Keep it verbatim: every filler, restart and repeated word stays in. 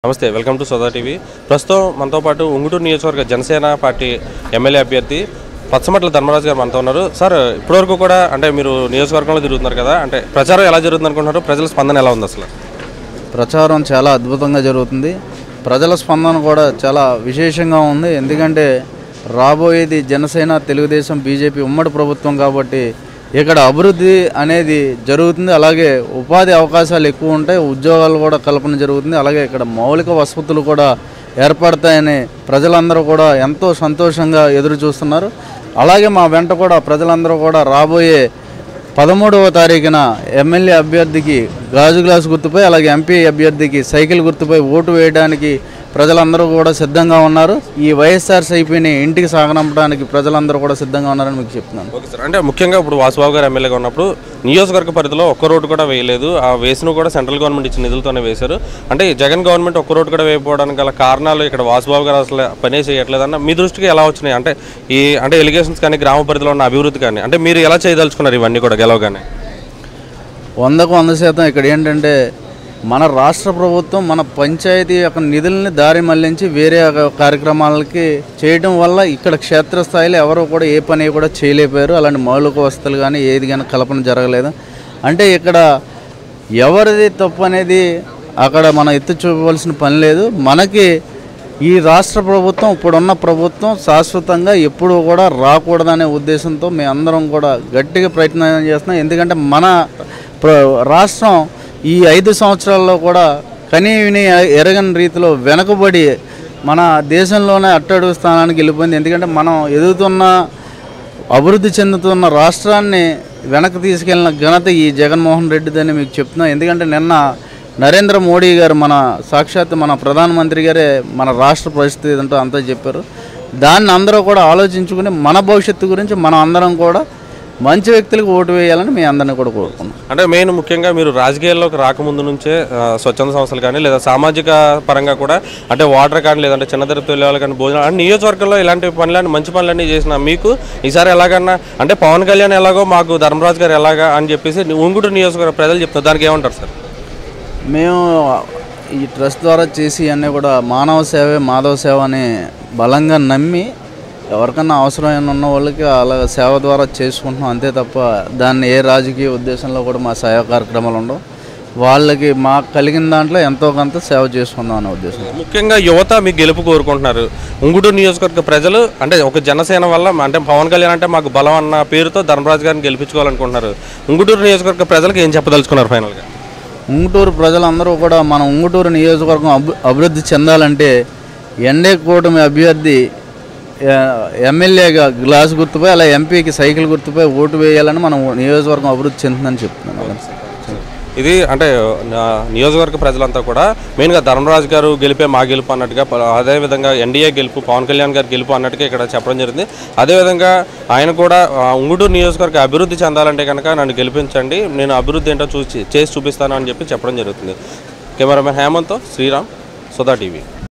నమస్తే, welcome to సోదా TV. ప్రస్తుతం మనతో పాటు ఉంగుటూరు నియోజకవర్గ జనసేన పార్టీ ఎమ్మెల్యే అభ్యర్థి పచ్చమట్ల ధర్మరాజు గారు మనతో ఉన్నారు. సార్, ఇప్పటివరకు కూడా అంటే మీరు నియోజకవర్గంలో తిరుగుతున్నారు కదా, అంటే ప్రచారం ఎలా జరుగుతుంది అనుకుంటున్నారు? ప్రజల స్పందన ఎలా ఉంది? అసలు ప్రచారం చాలా అద్భుతంగా జరుగుతుంది. ప్రజల స్పందన కూడా చాలా విశేషంగా ఉంది. ఎందుకంటే రాబోయేది జనసేన, తెలుగుదేశం, బీజేపీ ఉమ్మడి ప్రభుత్వం కాబట్టి ఇక్కడ అభివృద్ధి అనేది జరుగుతుంది. అలాగే ఉపాధి అవకాశాలు ఎక్కువ ఉంటాయి, ఉద్యోగాలు కూడా కల్పన జరుగుతుంది. అలాగే ఇక్కడ మౌలిక వసతులు కూడా ఏర్పడతాయని ప్రజలందరూ కూడా ఎంతో సంతోషంగా ఎదురు చూస్తున్నారు. అలాగే మా వెంట కూడా ప్రజలందరూ కూడా రాబోయే పదమూడవ తారీఖున ఎమ్మెల్యే అభ్యర్థికి గాజు గ్లాసు గుర్తుపై, అలాగే ఎంపీ అభ్యర్థికి సైకిల్ గుర్తుపై ఓటు వేయడానికి ప్రజలందరూ కూడా సిద్ధంగా ఉన్నారు. ఈ వైఎస్ఆర్సీపీని ఇంటికి సాగనంపడానికి ప్రజలందరూ కూడా సిద్ధంగా ఉన్నారని మీకు చెప్తున్నాను. ఓకే సార్, అంటే ముఖ్యంగా ఇప్పుడు వాసుబాబు గారు ఎమ్మెల్యేగా ఉన్నప్పుడు నియోజకవర్గ పరిధిలో ఒక్క రోడ్డు కూడా వేయలేదు. ఆ వేసిన కూడా సెంట్రల్ గవర్నమెంట్ ఇచ్చిన నిధులతోనే వేశారు. అంటే జగన్ గవర్నమెంట్ ఒక్క రోడ్డు కూడా వేయకపోవడానికి గల కారణాలు ఇక్కడ వాసుబాబు గారు అసలు పనే చేయట్లేదన్న మీ దృష్టికి ఎలా వచ్చినాయి? అంటే ఈ అంటే ఎలిగేషన్స్ కానీ, గ్రామ పరిధిలో ఉన్న అభివృద్ధి కానీ, అంటే మీరు ఎలా చేయదలుచుకున్నారు ఇవన్నీ కూడా గెలవగానే? వందకు వంద శాతం ఇక్కడ ఏంటంటే మన రాష్ట్ర ప్రభుత్వం మన పంచాయతీ యొక్క నిధుల్ని దారి మళ్లించి వేరే కార్యక్రమాలకి చేయడం వల్ల ఇక్కడ క్షేత్రస్థాయిలో ఎవరు కూడా ఏ పని కూడా చేయలేకపోయారు. అలాంటి మౌలిక వసతులు కానీ ఏది కానీ కల్పన జరగలేదు. అంటే ఇక్కడ ఎవరిది తప్పు అనేది అక్కడ మనం ఎత్తి చూపవలసిన పని లేదు. మనకి ఈ రాష్ట్ర ప్రభుత్వం, ఇప్పుడున్న ప్రభుత్వం శాశ్వతంగా ఎప్పుడూ కూడా రాకూడదనే ఉద్దేశంతో మేమందరం కూడా గట్టిగా ప్రయత్నం చేస్తున్నాం. ఎందుకంటే మన రాష్ట్రం ఈ ఐదు సంవత్సరాల్లో కూడా కనీ విని ఎరగని రీతిలో వెనకబడి మన దేశంలోనే అట్టడుగు స్థానానికి వెళ్ళిపోయింది. ఎందుకంటే మనం ఎదుగుతున్న, అభివృద్ధి చెందుతున్న రాష్ట్రాన్ని వెనక్కి తీసుకెళ్లిన ఘనత ఈ జగన్మోహన్ రెడ్డిదని మీకు చెప్తున్నాం. ఎందుకంటే నిన్న నరేంద్ర మోడీ గారు, మన సాక్షాత్ మన ప్రధానమంత్రి గారే మన రాష్ట్ర పరిస్థితి ఏంటో అంతా చెప్పారు. దాన్ని అందరూ కూడా ఆలోచించుకుని మన భవిష్యత్తు గురించి మనం అందరం కూడా మంచి వ్యక్తులకు ఓటు వేయాలని మీ అందరినీ కూడా కోరుకున్నాం. అంటే మెయిన్ ముఖ్యంగా మీరు రాజకీయాల్లోకి రాకముందు నుంచే స్వచ్ఛంద సంస్థలు కానీ, లేదా సామాజిక పరంగా కూడా, అంటే వాటర్ కానీ, లేదంటే చిన్న తిరుపతి వెళ్ళాలి కానీ, భోజనం అంటే నియోజకవర్గంలో ఇలాంటి పనులన్నీ మంచి పనులన్నీ చేసిన మీకు ఈసారి ఎలాగన్నా అంటే పవన్ కళ్యాణ్ ఎలాగో మాకు ధర్మరాజు గారు ఎలాగా అని చెప్పేసి ఉంగుటూరు నియోజకవర్గ ప్రజలు చెప్తారు. దానికి ఏమంటారు సార్? మేము ఈ ట్రస్ట్ ద్వారా చేసి అన్నీ కూడా మానవ సేవే మాధవ సేవ అని బలంగా నమ్మి ఎవరికన్నా అవసరమైన ఉన్న వాళ్ళకి అలా సేవ ద్వారా చేసుకుంటున్నాం. అంతే తప్ప దాన్ని ఏ రాజకీయ ఉద్దేశంలో కూడా మా సేవా కార్యక్రమాలు ఉండవు. వాళ్ళకి మాకు కలిగిన దాంట్లో ఎంతో కొంత సేవ చేసుకుందాం అనే ఉద్దేశం. ముఖ్యంగా యువత మీకు గెలుపు కోరుకుంటున్నారు. ఉంగుటూరు నియోజకవర్గ ప్రజలు అంటే ఒక జనసేన వల్ల అంటే పవన్ కళ్యాణ్ అంటే మాకు బలం అన్న పేరుతో ధర్మరాజు గారిని గెలిపించుకోవాలనుకుంటున్నారు. ఉంగుటూరు నియోజకవర్గ ప్రజలకు ఏం చెప్పదలుచుకున్నారు ఫైనల్గా? ఉంగుటూరు ప్రజలందరూ కూడా మన ఉంగుటూరు నియోజకవర్గం అభి అభివృద్ధి చెందాలంటే ఎన్డీ కూటమి అభ్యర్థి ఎమ్మెల్యేగా గ్లాస్ గుర్తుపై, అలా ఎంపీకి సైకిల్ గుర్తుపై ఓటు వేయాలని మనం నియోజకవర్గం అభివృద్ధి చెందుతుందని చెప్తున్నాను. ఇది అంటే నియోజకవర్గ ప్రజలంతా కూడా మెయిన్గా ధర్మరాజు గారు గెలిపే మా గెలుపు అన్నట్టుగా, అదేవిధంగా ఎన్డీఏ గెలుపు, పవన్ కళ్యాణ్ గారు గెలుపు అన్నట్టుగా ఇక్కడ చెప్పడం జరిగింది. అదేవిధంగా ఆయన కూడా ఉంగుటూరు నియోజకవర్గ అభివృద్ధి చెందాలంటే కనుక నన్ను గెలిపించండి, నేను అభివృద్ధి ఏంటో చూసి చేసి చూపిస్తాను అని చెప్పి చెప్పడం జరుగుతుంది. కెమెరామెన్ హేమంత్తో శ్రీరామ్, సోదా టీవీ.